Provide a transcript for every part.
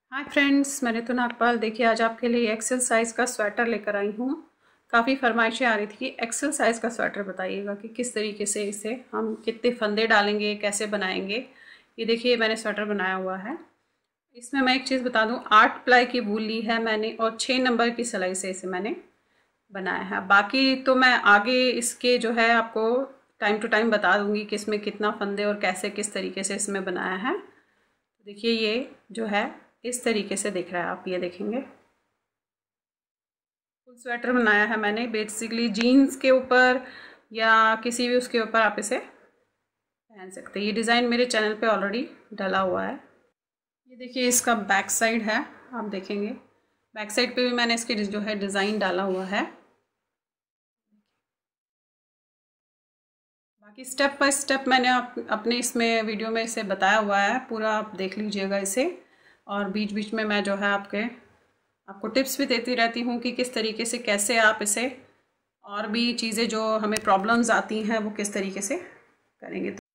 Hi friends, मैं रितु नागपाल। देखिए, आज आपके लिए एक्सेल साइज़ का स्वेटर लेकर आई हूँ। काफ़ी फरमाइशें आ रही थी कि एक्सेल साइज़ का स्वेटर बताइएगा कि किस तरीके से इसे हम कितने फंदे डालेंगे, कैसे बनाएंगे। ये देखिए, मैंने स्वेटर बनाया हुआ है। इसमें मैं एक चीज़ बता दूँ, 8 प्लाई की वूल ली है मैंने और 6 नंबर की सिलाई से इसे मैंने बनाया है। बाकी तो मैं आगे इसके जो है आपको टाइम टू टाइम बता दूँगी कि इसमें कितना फंदे और कैसे किस तरीके से इसमें बनाया है। देखिए, ये जो है इस तरीके से दिख रहा है, आप ये देखेंगे। फुल स्वेटर बनाया है मैंने, बेसिकली जीन्स के ऊपर या किसी भी उसके ऊपर आप इसे पहन सकते हैं। ये डिज़ाइन मेरे चैनल पे ऑलरेडी डला हुआ है। ये देखिए, इसका बैक साइड है, आप देखेंगे। बैक साइड पे भी मैंने इसके जो है डिज़ाइन डाला हुआ है। बाकी स्टेप बाय स्टेप मैंने अपने इसमें वीडियो में इसे बताया हुआ है, पूरा आप देख लीजिएगा इसे। और बीच बीच में मैं जो है आपको टिप्स भी देती रहती हूँ कि किस तरीके से, कैसे आप इसे और भी चीज़ें जो हमें प्रॉब्लम्स आती हैं वो किस तरीके से करेंगे। तो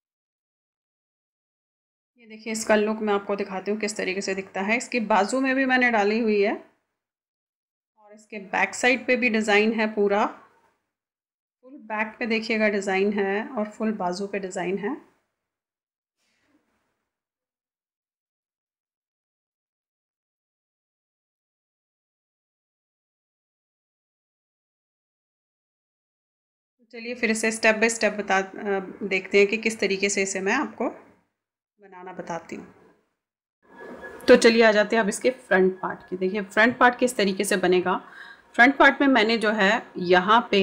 ये देखिए, इसका लुक मैं आपको दिखाती हूँ किस तरीके से दिखता है। इसकी बाजू में भी मैंने डाली हुई है और इसके बैक साइड पे भी डिज़ाइन है। पूरा फुल बैक पे देखिएगा डिज़ाइन है और फुल बाजू पे डिज़ाइन है। चलिए फिर इसे स्टेप बाय स्टेप देखते हैं कि किस तरीके से इसे मैं आपको बनाना बताती हूँ। तो चलिए आ जाते हैं अब इसके फ्रंट पार्ट की। देखिए, फ्रंट पार्ट किस तरीके से बनेगा। फ्रंट पार्ट में मैंने जो है यहाँ पे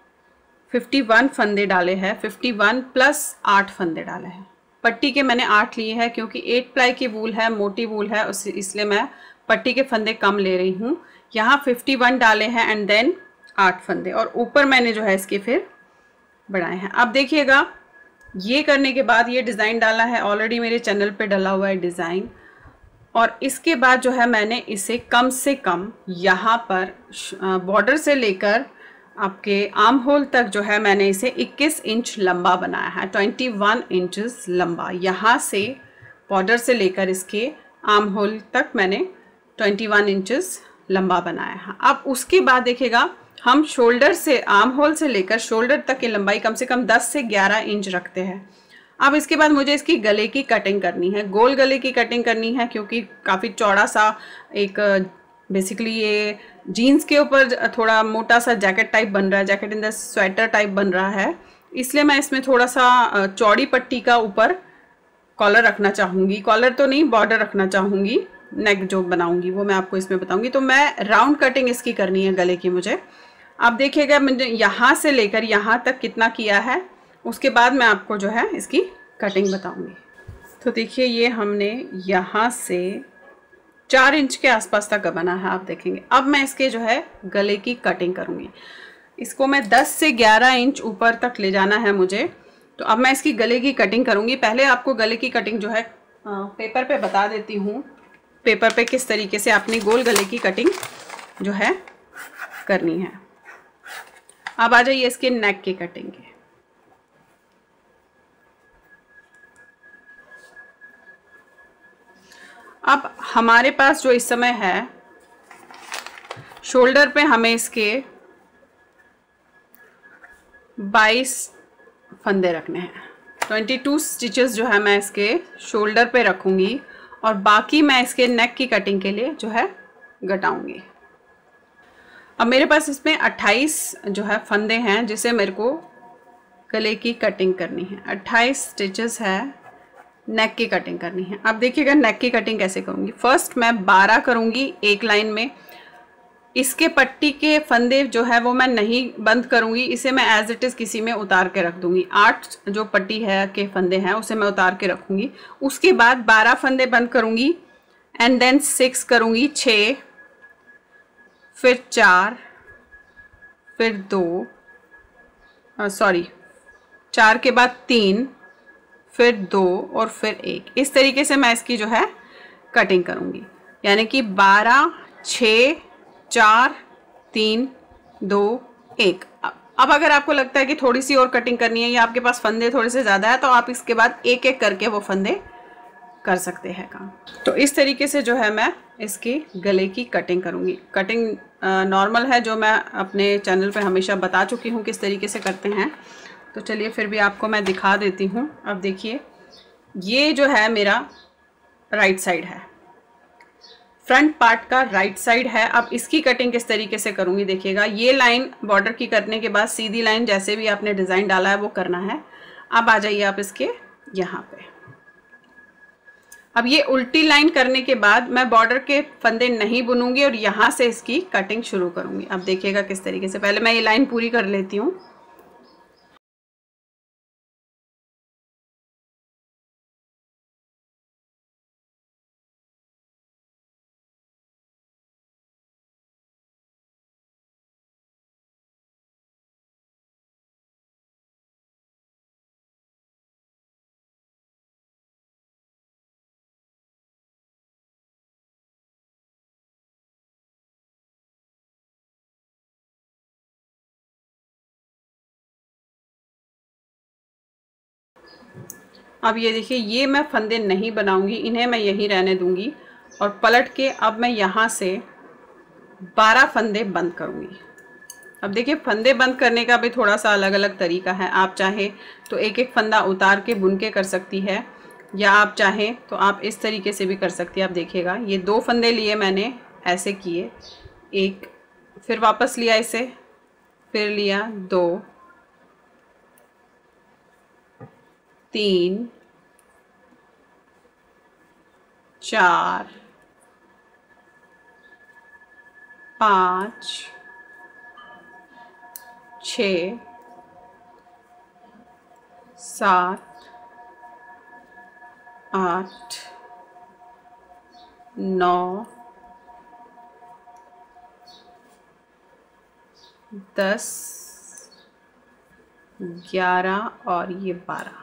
51 फंदे डाले हैं, 51 प्लस 8 फंदे डाले हैं। पट्टी के मैंने 8 लिए हैं क्योंकि 8 प्लाई की वूल है, मोटी वूल है, इसलिए मैं पट्टी के फंदे कम ले रही हूँ। यहाँ 51 डाले हैं एंड देन 8 फंदे, और ऊपर मैंने जो है इसके फिर बढ़ाए हैं। अब देखिएगा, ये करने के बाद ये डिज़ाइन डाला है, ऑलरेडी मेरे चैनल पे डला हुआ है डिज़ाइन। और इसके बाद जो है मैंने इसे कम से कम यहाँ पर बॉर्डर से लेकर आपके आर्म होल तक जो है मैंने इसे 21 इंच लंबा बनाया है, 21 इंचेस लंबा। यहाँ से बॉर्डर से लेकर इसके आर्म होल तक मैंने 21 इंचेस लंबा बनाया है। अब उसके बाद देखिएगा, हम शोल्डर से, आर्म होल से लेकर शोल्डर तक की लंबाई कम से कम 10 से 11 इंच रखते हैं। अब इसके बाद मुझे इसकी गले की कटिंग करनी है, गोल गले की कटिंग करनी है, क्योंकि काफ़ी चौड़ा सा एक बेसिकली ये जीन्स के ऊपर थोड़ा मोटा सा जैकेट टाइप बन रहा है, jacket in the sweater type बन रहा है। इसलिए मैं इसमें थोड़ा सा चौड़ी पट्टी का ऊपर कॉलर रखना चाहूँगी। कॉलर तो नहीं, बॉर्डर रखना चाहूँगी। नेक जो बनाऊँगी वो मैं आपको इसमें बताऊँगी। तो मैं राउंड कटिंग इसकी करनी है गले की मुझे। आप देखिएगा, मैंने यहाँ से लेकर यहाँ तक कितना किया है, उसके बाद मैं आपको जो है इसकी कटिंग बताऊंगी। तो देखिए, ये हमने यहाँ से 4 इंच के आसपास तक बना है, आप देखेंगे। अब मैं इसके जो है गले की कटिंग करूँगी। इसको मैं 10 से 11 इंच ऊपर तक ले जाना है मुझे। तो अब मैं इसकी गले की कटिंग करूँगी। पहले आपको गले की कटिंग जो है पेपर पे बता देती हूँ, पेपर पे किस तरीके से अपनी गोल गले की कटिंग जो है करनी है। अब आ जाइए इसके नेक की कटिंग की। अब हमारे पास जो इस समय है, शोल्डर पे हमें इसके 22 फंदे रखने हैं। 22 स्टिचेस जो है मैं इसके शोल्डर पे रखूँगी और बाकी मैं इसके नेक की कटिंग के लिए जो है घटाऊँगी। अब मेरे पास इसमें 28 जो है फंदे हैं जिसे मेरे को गले की कटिंग करनी है। 28 स्टिचेस है, नेक की कटिंग करनी है। अब देखिएगा नेक की कटिंग कैसे करूँगी। फर्स्ट मैं 12 करूँगी एक लाइन में। इसके पट्टी के फंदे जो है वो मैं नहीं बंद करूँगी, इसे मैं एज इट इज़ किसी में उतार के रख दूँगी। 8 जो पट्टी है के फंदे हैं उसे मैं उतार के रखूँगी। उसके बाद 12 फंदे बंद करूँगी एंड देन 6 करूँगी, 6, फिर 4, फिर 2, 4 के बाद 3, फिर 2 और फिर 1। इस तरीके से मैं इसकी जो है कटिंग करूँगी, यानी कि 12, 6, 4, 3, 2, 1। अब अगर आपको लगता है कि थोड़ी सी और कटिंग करनी है या आपके पास फंदे थोड़े से ज़्यादा है, तो आप इसके बाद एक एक करके वो फंदे कर सकते हैं काम। तो इस तरीके से जो है मैं इसकी गले की कटिंग करूँगी। कटिंग नॉर्मल है जो मैं अपने चैनल पे हमेशा बता चुकी हूँ किस तरीके से करते हैं। तो चलिए फिर भी आपको मैं दिखा देती हूँ। अब देखिए ये जो है मेरा राइट साइड है, फ्रंट पार्ट का राइट साइड है। अब इसकी कटिंग किस तरीके से करूँगी देखिएगा। ये लाइन बॉर्डर की करने के बाद सीधी लाइन जैसे भी आपने डिज़ाइन डाला है वो करना है। अब आ जाइए आप इसके यहाँ पे। अब ये उल्टी लाइन करने के बाद मैं बॉर्डर के फंदे नहीं बुनूंगी और यहाँ से इसकी कटिंग शुरू करूँगी। अब देखिएगा किस तरीके से। पहले मैं ये लाइन पूरी कर लेती हूँ। अब ये देखिए ये मैं फंदे नहीं बनाऊंगी, इन्हें मैं यहीं रहने दूंगी और पलट के अब मैं यहाँ से 12 फंदे बंद करूंगी। अब देखिए फंदे बंद करने का भी थोड़ा सा अलग अलग तरीका है। आप चाहे तो एक एक फंदा उतार के बुन के कर सकती है, या आप चाहें तो आप इस तरीके से भी कर सकती है। आप देखिएगा ये 2 फंदे लिए मैंने, ऐसे किए, एक, फिर वापस लिया इसे, फिर लिया 2, 3, 4, 5, 6, 7, 8, 9, 10, 11 और ये 12।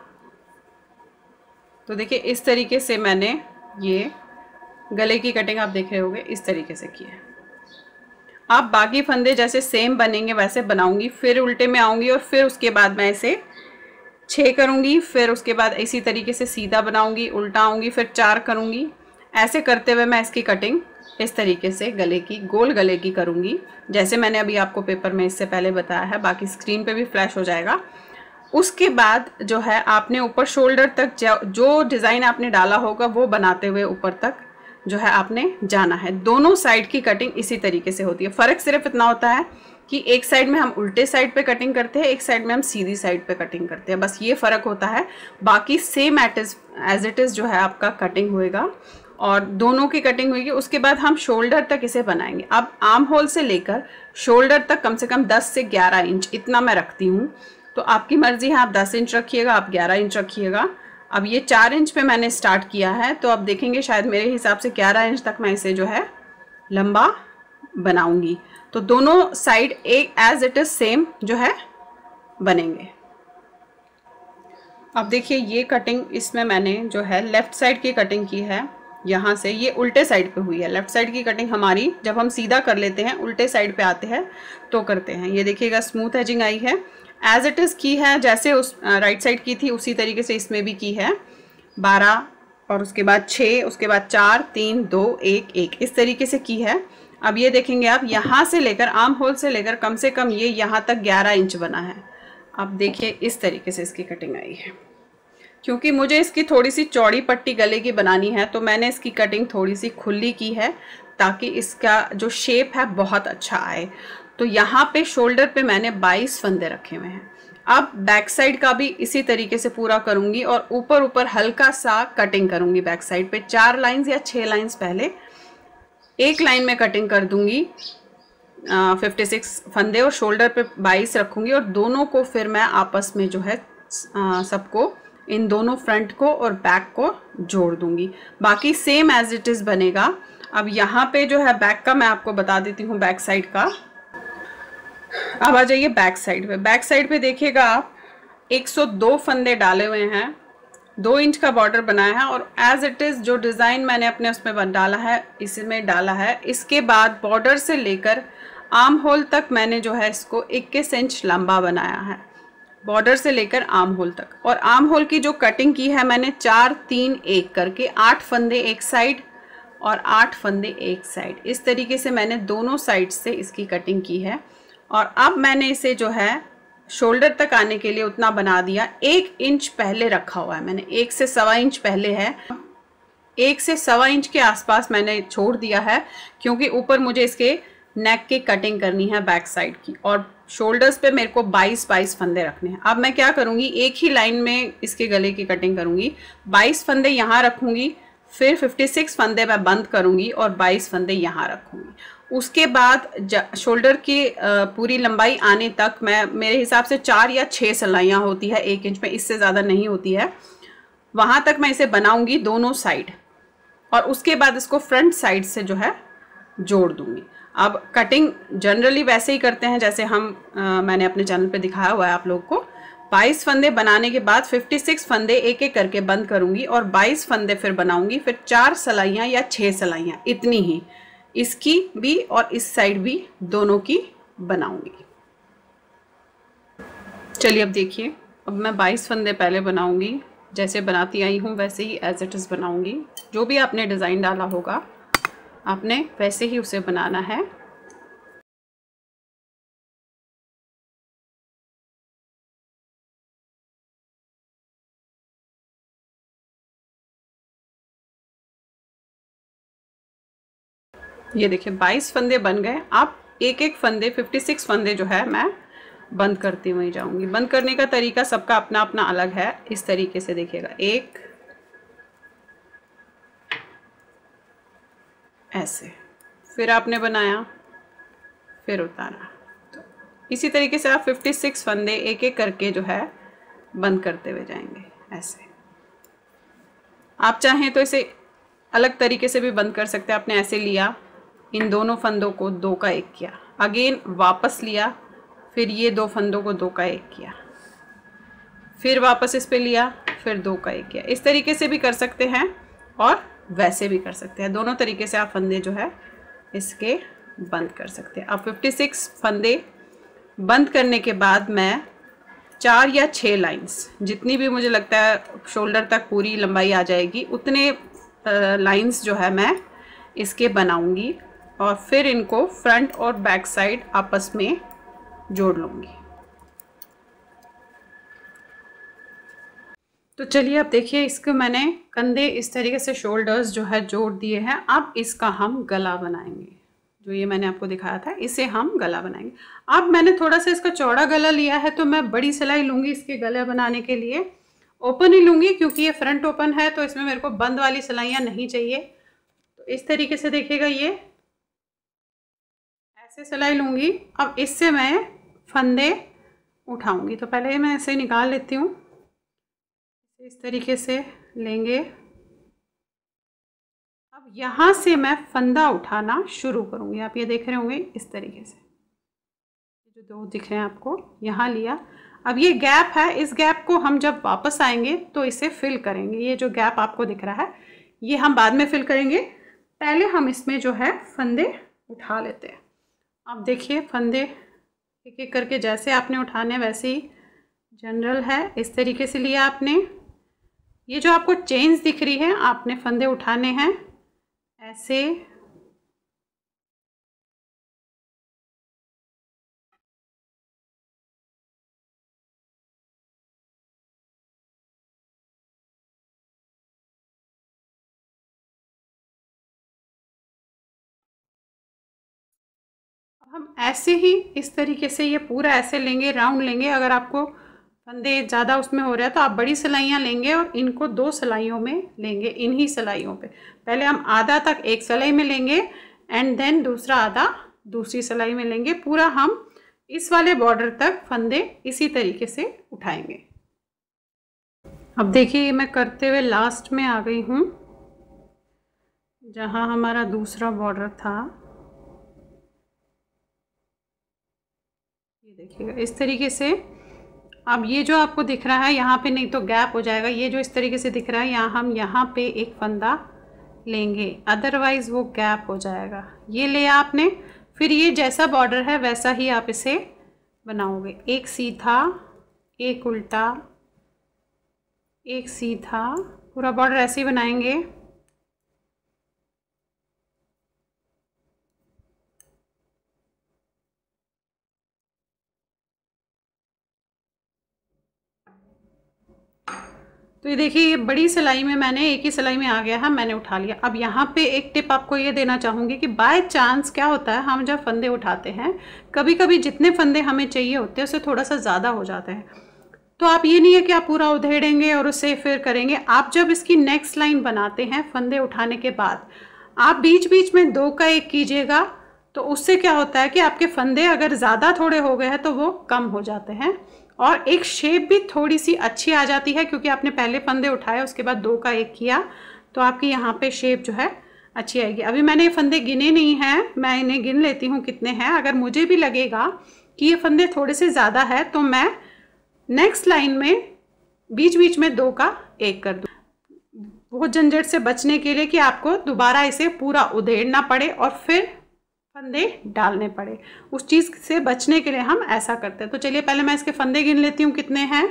तो देखिए इस तरीके से मैंने ये गले की कटिंग आप देख रहे होंगे इस तरीके से की है। आप बाकी फंदे जैसे सेम बनेंगे वैसे बनाऊंगी, फिर उल्टे में आऊंगी और फिर उसके बाद मैं इसे 6 करूंगी, फिर उसके बाद इसी तरीके से सीधा बनाऊंगी, उल्टा आऊंगी, फिर 4 करूंगी। ऐसे करते हुए मैं इसकी कटिंग इस तरीके से गले की, गोल गले की करूंगी, जैसे मैंने अभी आपको पेपर में इससे पहले बताया है। बाकी स्क्रीन पे भी फ्लैश हो जाएगा। उसके बाद जो है आपने ऊपर शोल्डर तक जो डिज़ाइन आपने डाला होगा वो बनाते हुए ऊपर तक जो है आपने जाना है। दोनों साइड की कटिंग इसी तरीके से होती है। फ़र्क सिर्फ इतना होता है कि एक साइड में हम उल्टे साइड पे कटिंग करते हैं, एक साइड में हम सीधी साइड पे कटिंग करते हैं, बस ये फ़र्क होता है। बाकी सेम एज इट इज़ जो है आपका कटिंग होएगा और दोनों की कटिंग होगी। उसके बाद हम शोल्डर तक इसे बनाएंगे। अब आर्म होल से लेकर शोल्डर तक कम से कम 10 से 11 इंच इतना मैं रखती हूँ। तो आपकी मर्जी है, आप 10 इंच रखिएगा, आप 11 इंच रखिएगा। अब ये 4 इंच पे मैंने स्टार्ट किया है, तो अब देखेंगे शायद मेरे हिसाब से 11 इंच तक मैं इसे जो है लंबा बनाऊंगी। तो दोनों साइड एक एज इट इज सेम जो है बनेंगे। अब देखिए ये कटिंग इसमें मैंने जो है लेफ़्ट साइड की कटिंग की है। यहाँ से ये उल्टे साइड पे हुई है। लेफ़्ट साइड की कटिंग हमारी जब हम सीधा कर लेते हैं, उल्टे साइड पे आते हैं तो करते हैं। ये देखिएगा स्मूथ एजिंग आई है, एज इट इज़ की है, जैसे उस राइट साइड की थी उसी तरीके से इसमें भी की है। 12 और उसके बाद 6, उसके बाद 4, 3, 2, 1, 1 इस तरीके से की है। अब ये देखेंगे आप यहाँ से लेकर आर्म होल से लेकर कम से कम ये यहाँ तक 11 इंच बना है। अब देखिए इस तरीके से इसकी कटिंग आई है। क्योंकि मुझे इसकी थोड़ी सी चौड़ी पट्टी गले की बनानी है तो मैंने इसकी कटिंग थोड़ी सी खुली की है ताकि इसका जो शेप है बहुत अच्छा आए। तो यहाँ पे शोल्डर पे मैंने 22 फंदे रखे हुए हैं। अब बैक साइड का भी इसी तरीके से पूरा करूँगी और ऊपर ऊपर हल्का सा कटिंग करूँगी। बैक साइड पे 4 लाइंस या 6 लाइंस पहले एक लाइन में कटिंग कर दूँगी 56 फंदे और शोल्डर पे 22 रखूँगी और दोनों को फिर मैं आपस में जो है सबको, इन दोनों फ्रंट को और बैक को जोड़ दूँगी। बाकी सेम एज इट इज़ बनेगा। अब यहाँ पे जो है बैक का मैं आपको बता देती हूँ, बैक साइड का। अब आ जाइए बैक साइड पे। बैक साइड पे देखिएगा आप 102 फंदे डाले हुए हैं, 2 इंच का बॉर्डर बनाया है और एज इट इज़ जो डिज़ाइन मैंने अपने उसमें डाला है इसमें डाला है। इसके बाद बॉर्डर से लेकर आर्म होल तक मैंने जो है इसको 21 इंच लंबा बनाया है। बॉर्डर से लेकर आर्म होल तक। और आर्म होल की जो कटिंग की है मैंने 4 3 1 करके 8 फंदे एक साइड और 8 फंदे एक साइड, इस तरीके से मैंने दोनों साइड से इसकी कटिंग की है। और अब मैंने इसे जो है शोल्डर तक आने के लिए उतना बना दिया। 1 इंच पहले रखा हुआ है मैंने, 1 से 1.25 इंच पहले है, 1 से 1.25 इंच के आसपास मैंने छोड़ दिया है, क्योंकि ऊपर मुझे इसके नेक की कटिंग करनी है बैक साइड की, और शोल्डर्स पे मेरे को 22 फंदे रखने हैं। अब मैं क्या करूँगी, एक ही लाइन में इसके गले की कटिंग करूँगी। 22 फंदे यहाँ रखूँगी, फिर 56 फंदे मैं बंद करूँगी और 22 फंदे यहाँ रखूँगी। उसके बाद शोल्डर की पूरी लंबाई आने तक मैं, मेरे हिसाब से 4 या 6 सिलाइयाँ होती है 1 इंच में, इससे ज़्यादा नहीं होती है। वहाँ तक मैं इसे बनाऊँगी दोनों साइड, और उसके बाद इसको फ्रंट साइड से जो है जोड़ दूँगी। अब कटिंग जनरली वैसे ही करते हैं जैसे मैंने अपने चैनल पे दिखाया हुआ है आप लोग को। 22 फंदे बनाने के बाद 56 फंदे एक एक करके बंद करूँगी और 22 फंदे फिर बनाऊँगी, फिर 4 सिलाइयाँ या 6 सिलाइयाँ, इतनी ही इसकी भी और इस साइड भी दोनों की बनाऊँगी। चलिए अब देखिए, अब मैं 22 फंदे पहले बनाऊँगी, जैसे बनाती आई हूँ वैसे ही एज इट इज़ बनाऊँगी। जो भी आपने डिज़ाइन डाला होगा आपने वैसे ही उसे बनाना है। ये देखिए 22 फंदे बन गए। अब एक एक फंदे 56 फंदे जो है मैं बंद करती हुई जाऊंगी। बंद करने का तरीका सबका अपना अपना अलग है। इस तरीके से देखिएगा, एक ऐसे, फिर आपने बनाया, फिर उतारा, तो इसी तरीके से आप 56 फंदे एक एक करके जो है बंद करते हुए जाएंगे ऐसे। आप चाहें तो इसे अलग तरीके से भी बंद कर सकते हैं। आपने ऐसे लिया, इन दोनों फंदों को 2 का 1 किया, अगेन वापस लिया, फिर ये 2 फंदों को 2 का 1 किया, फिर वापस इस पे लिया, फिर 2 का 1 किया। इस तरीके से भी कर सकते हैं और वैसे भी कर सकते हैं। दोनों तरीके से आप फंदे जो है इसके बंद कर सकते हैं। अब 56 फंदे बंद करने के बाद मैं 4 या 6 लाइंस, जितनी भी मुझे लगता है शोल्डर तक पूरी लंबाई आ जाएगी, उतने लाइंस जो है मैं इसके बनाऊंगी और फिर इनको फ्रंट और बैक साइड आपस में जोड़ लूँगी। तो चलिए अब देखिए, इसको मैंने कंधे इस तरीके से शोल्डर्स जो है जोड़ दिए हैं। अब इसका हम गला बनाएंगे। जो ये मैंने आपको दिखाया था, इसे हम गला बनाएंगे। अब मैंने थोड़ा सा इसका चौड़ा गला लिया है, तो मैं बड़ी सिलाई लूँगी इसके गले बनाने के लिए। ओपन ही लूँगी क्योंकि ये फ्रंट ओपन है, तो इसमें मेरे को बंद वाली सिलाइयाँ नहीं चाहिए। तो इस तरीके से देखिएगा, ये ऐसे सिलाई लूँगी। अब इससे मैं फंदे उठाऊँगी। तो पहले मैं ऐसे निकाल लेती हूँ, इस तरीके से लेंगे। अब यहाँ से मैं फंदा उठाना शुरू करूँगी। आप ये देख रहे होंगे इस तरीके से, जो 2 दिख रहे हैं आपको, यहाँ लिया। अब ये गैप है, इस गैप को हम जब वापस आएंगे तो इसे फिल करेंगे। ये जो गैप आपको दिख रहा है ये हम बाद में फिल करेंगे, पहले हम इसमें जो है फंदे उठा लेते हैं। अब देखिए, फंदे एक एक करके जैसे आपने उठाने वैसे ही जनरल है, इस तरीके से लिया आपने। ये जो आपको चेन्स दिख रही है, आपने फंदे उठाने हैं ऐसे। हम ऐसे ही इस तरीके से ये पूरा ऐसे लेंगे, राउंड लेंगे। अगर आपको फंदे ज़्यादा उसमें हो रहा है तो आप बड़ी सिलाइयाँ लेंगे और इनको 2 सिलाइयों में लेंगे। इन्हीं सिलाइयों पे पहले हम आधा तक एक सिलाई में लेंगे एंड देन दूसरा आधा दूसरी सिलाई में लेंगे। पूरा हम इस वाले बॉर्डर तक फंदे इसी तरीके से उठाएंगे। अब देखिए, मैं करते हुए लास्ट में आ गई हूँ, जहाँ हमारा दूसरा बॉर्डर था। ये देखिएगा इस तरीके से। अब ये जो आपको दिख रहा है यहाँ पे नहीं तो गैप हो जाएगा। ये जो इस तरीके से दिख रहा है, यहाँ हम यहाँ पे एक फंदा लेंगे, अदरवाइज़ वो गैप हो जाएगा। ये लिया आपने, फिर ये जैसा बॉर्डर है वैसा ही आप इसे बनाओगे। एक सीधा, एक उल्टा, एक सीधा, पूरा बॉर्डर ऐसे ही बनाएंगे। तो ये देखिए, ये बड़ी सिलाई में मैंने एक ही सिलाई में आ गया है, मैंने उठा लिया। अब यहाँ पे एक टिप आपको ये देना चाहूँगी कि बाय चांस क्या होता है, हम जब फंदे उठाते हैं कभी कभी जितने फंदे हमें चाहिए होते हैं उससे थोड़ा सा ज़्यादा हो जाते हैं। तो आप ये नहीं है कि आप पूरा उधेड़ेंगे और उससे फिर करेंगे। आप जब इसकी नेक्स्ट लाइन बनाते हैं फंदे उठाने के बाद, आप बीच बीच में 2 का 1 कीजिएगा। तो उससे क्या होता है कि आपके फंदे अगर ज़्यादा थोड़े हो गए हैं तो वो कम हो जाते हैं और एक शेप भी थोड़ी सी अच्छी आ जाती है, क्योंकि आपने पहले फंदे उठाए उसके बाद 2 का 1 किया तो आपकी यहाँ पे शेप जो है अच्छी आएगी। अभी मैंने ये फंदे गिने नहीं हैं, मैं इन्हें गिन लेती हूँ कितने हैं। अगर मुझे भी लगेगा कि ये फंदे थोड़े से ज़्यादा है तो मैं नेक्स्ट लाइन में बीच बीच में 2 का 1 कर दूँ, वो झंझट से बचने के लिए कि आपको दोबारा इसे पूरा उधेड़ना पड़े और फिर फंदे डालने पड़े। उस चीज़ से बचने के लिए हम ऐसा करते हैं। तो चलिए पहले मैं इसके फंदे गिन लेती हूँ कितने हैं।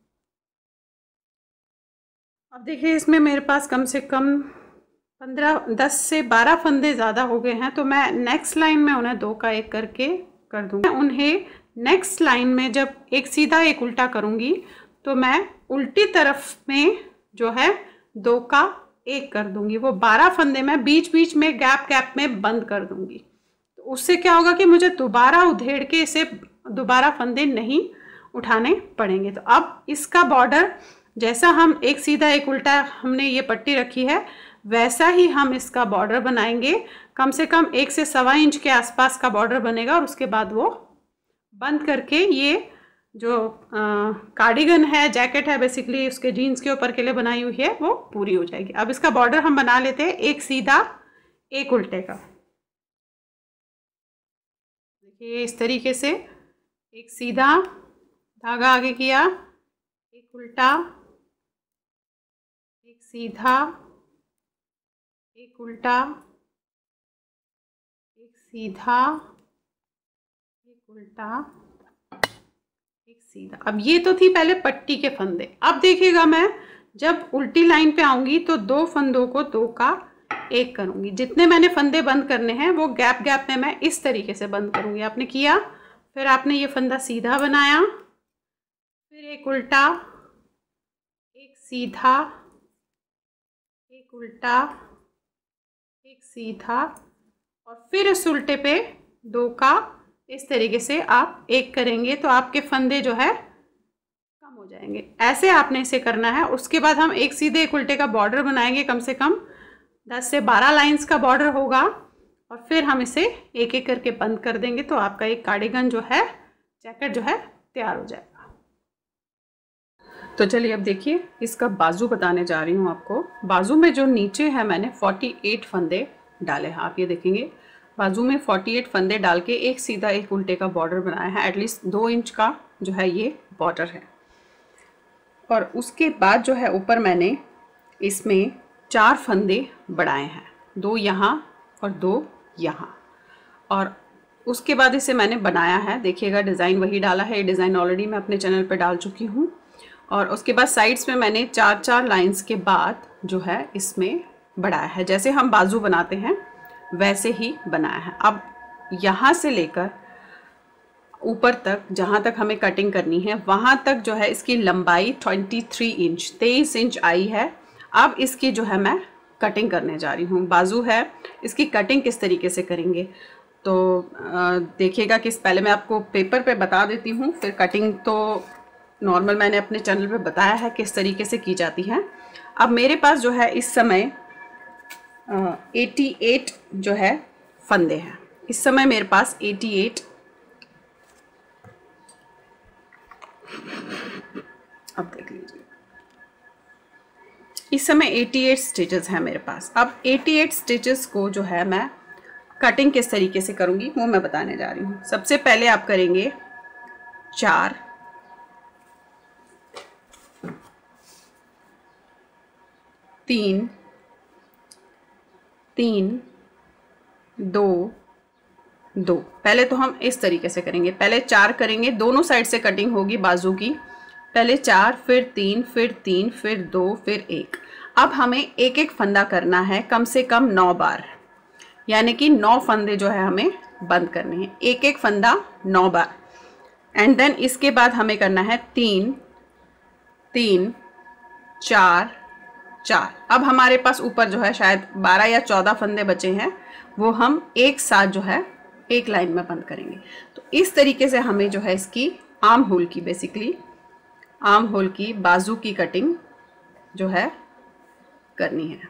अब देखिए, इसमें मेरे पास कम से कम 10 से 12 फंदे ज़्यादा हो गए हैं, तो मैं नेक्स्ट लाइन में उन्हें 2 का 1 करके कर दूँगी। उन्हें नेक्स्ट लाइन में जब एक सीधा एक उल्टा करूँगी तो मैं उल्टी तरफ में जो है 2 का 1 कर दूँगी। वो 12 फंदे मैं बीच बीच में गैप में बंद कर दूँगी। तो उससे क्या होगा कि मुझे दोबारा उधेड़ के इसे दोबारा फंदे नहीं उठाने पड़ेंगे। तो अब इसका बॉर्डर जैसा हम एक सीधा एक उल्टा हमने ये पट्टी रखी है वैसा ही हम इसका बॉर्डर बनाएंगे। कम से कम 1 से 1.25 इंच के आसपास का बॉर्डर बनेगा और उसके बाद वो बंद करके ये जो कार्डिगन है, जैकेट है, बेसिकली उसके जीन्स के ऊपर के लिए बनाई हुई है, वो पूरी हो जाएगी। अब इसका बॉर्डर हम बना लेते हैं एक सीधा एक उल्टे का। देखिए इस तरीके से एक सीधा धागा आगे किया, एक उल्टा, एक सीधा, एक उल्टा, एक सीधा, एक उल्टा, एक सीधा। अब ये तो थी पहले पट्टी के फंदे। अब देखिएगा मैं जब उल्टी लाइन पे आऊंगी तो 2 फंदों को 2 का 1 करूंगी। जितने मैंने फंदे बंद करने हैं वो गैप में मैं इस तरीके से बंद करूंगी। आपने किया, फिर आपने ये फंदा सीधा बनाया, फिर एक उल्टा, एक सीधा, एक उल्टा, एक सीधा और फिर इस उल्टे पे 2 का इस तरीके से आप 1 करेंगे तो आपके फंदे जो है कम हो जाएंगे। ऐसे आपने इसे करना है। उसके बाद हम एक सीधे एक उल्टे का बॉर्डर बनाएंगे, कम से कम 10 से 12 लाइंस का बॉर्डर होगा और फिर हम इसे एक एक करके बंद कर देंगे तो आपका एक कार्डिगन जो है, जैकेट जो है तैयार हो जाएगा। तो चलिए अब देखिए इसका बाजू बताने जा रही हूँ आपको। बाजू में जो नीचे है मैंने 48 फंदे डाले हैं। आप ये देखेंगे बाजू में 48 फंदे डाल के एक सीधा एक उल्टे का बॉर्डर बनाया है। एटलीस्ट 2 इंच का जो है ये बॉर्डर है। और उसके बाद जो है ऊपर मैंने इसमें 4 फंदे बढ़ाए हैं, 2 यहाँ और 2 यहाँ। और उसके बाद इसे मैंने बनाया है, देखिएगा डिज़ाइन वही डाला है। ये डिज़ाइन ऑलरेडी मैं अपने चैनल पे डाल चुकी हूँ। और उसके बाद साइड्स में मैंने 4-4 लाइंस के बाद जो है इसमें बढ़ाया है। जैसे हम बाजू बनाते हैं वैसे ही बनाया है। अब यहाँ से लेकर ऊपर तक जहाँ तक हमें कटिंग करनी है वहाँ तक जो है इसकी लंबाई 23 इंच आई है। अब इसकी जो है मैं कटिंग करने जा रही हूँ। बाजू है, इसकी कटिंग किस तरीके से करेंगे तो देखिएगा कि पहले मैं आपको पेपर पे बता देती हूँ, फिर कटिंग तो नॉर्मल मैंने अपने चैनल पे बताया है किस तरीके से की जाती है। अब मेरे पास जो है इस समय 88 जो है फंदे हैं। इस समय मेरे पास 88, अब देख लीजिए, इस समय 88 स्टिचेस हैं मेरे पास। अब 88 स्टिचेस को जो है मैं कटिंग किस तरीके से करूँगी वो मैं बताने जा रही हूँ। सबसे पहले आप करेंगे 4, 3, 3, 2, 2। पहले तो हम इस तरीके से करेंगे, पहले 4 करेंगे, दोनों साइड से कटिंग होगी बाजू की। पहले 4, फिर 3, फिर 3, फिर 2, फिर 1। अब हमें एक एक फंदा करना है कम से कम 9 बार, यानी कि 9 फंदे जो है हमें बंद करने हैं, एक एक फंदा 9 बार। एंड देन इसके बाद हमें करना है 3, 3, 4, 4। अब हमारे पास ऊपर जो है शायद 12 या 14 फंदे बचे हैं, वो हम एक साथ जो है एक लाइन में बंद करेंगे। तो इस तरीके से हमें जो है इसकी आर्म होल की, बेसिकली आर्म होल की बाजू की कटिंग जो है करनी है।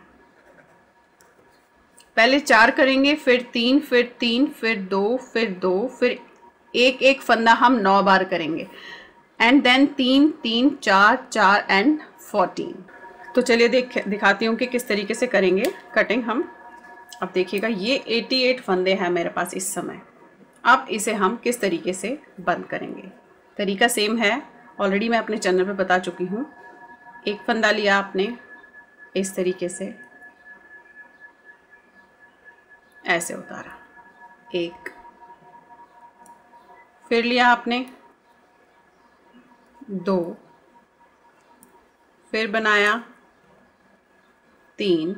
पहले 4 करेंगे, फिर 3, फिर 3, फिर 2, फिर 2, फिर एक एक फंदा हम 9 बार करेंगे। And then 3, 3, 4, 4 and 14। तो चलिए दिखाती हूँ कि किस तरीके से करेंगे कटिंग हम। अब देखिएगा ये 88 फंदे हैं मेरे पास इस समय। अब इसे हम किस तरीके से बंद करेंगे। तरीका सेम है, ऑलरेडी मैं अपने चैनल पे बता चुकी हूँ। एक फंदा लिया आपने इस तरीके से, ऐसे उतारा, एक, फिर लिया आपने 2, फिर बनाया 3,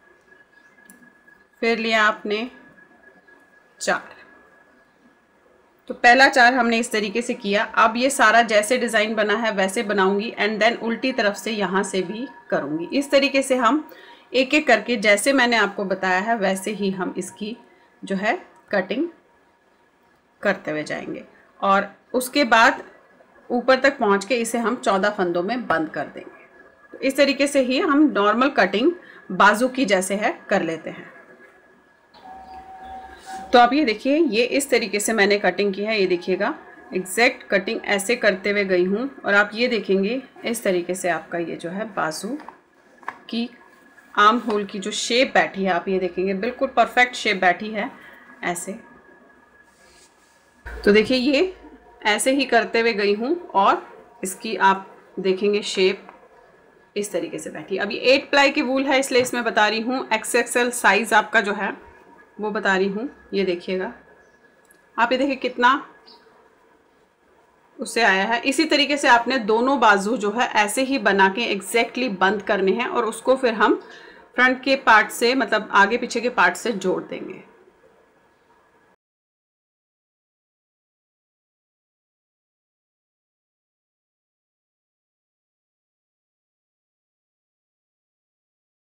फिर लिया आपने 4। तो पहला 4 हमने इस तरीके से किया। अब ये सारा जैसे डिज़ाइन बना है वैसे बनाऊंगी एंड देन उल्टी तरफ से यहाँ से भी करूँगी। इस तरीके से हम एक एक करके जैसे मैंने आपको बताया है वैसे ही हम इसकी जो है कटिंग करते हुए जाएंगे और उसके बाद ऊपर तक पहुँच के इसे हम 14 फंदों में बंद कर देंगे। तो इस तरीके से ही हम नॉर्मल कटिंग बाजू की जैसे है कर लेते हैं। तो आप ये देखिए, ये इस तरीके से मैंने कटिंग की है। ये देखिएगा एग्जैक्ट कटिंग ऐसे करते हुए गई हूँ और आप ये देखेंगे इस तरीके से आपका ये जो है बाजू की आर्म होल की जो शेप बैठी है, आप ये देखेंगे बिल्कुल परफेक्ट शेप बैठी है ऐसे। तो देखिए ये ऐसे ही करते हुए गई हूँ और इसकी आप देखेंगे शेप इस तरीके से बैठी। अब ये 8 प्लाई की वूल है इसलिए इसमें बता रही हूँ XXL साइज़ आपका जो है वो बता रही हूँ। ये देखिएगा, आप ये देखिए कितना उससे आया है। इसी तरीके से आपने दोनों बाजू जो है ऐसे ही बना के एग्जैक्टली बंद करने हैं और उसको फिर हम फ्रंट के पार्ट से, मतलब आगे पीछे के पार्ट से जोड़ देंगे।